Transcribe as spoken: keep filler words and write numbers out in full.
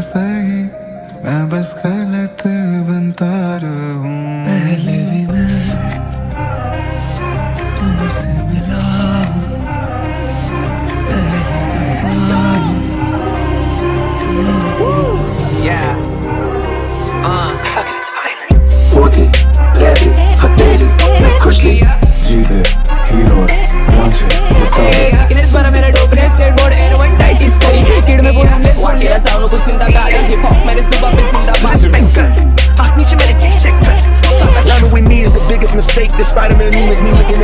सही, मैं बस गलत बनता रहूं। पहले भी मैं तुमसे मिला हूं, पहली दफा Yeah. Uh. Fuck it, it's fine. होती रहती हथेली मैं खुशली जीते हीरो रांझे बताओ Guinness para मेरा डोपरे skateboard एयर वन टाइट इस तरी किड में बोल ले वाटी ला साउंड को सिंदा गाड़ी हिप हॉप मेरे सुबह पे सिंदा respect कर आँख नीचे मेरे किक चेक कर साथ know we me is the biggest mistake. The Spider-Man meme is me looking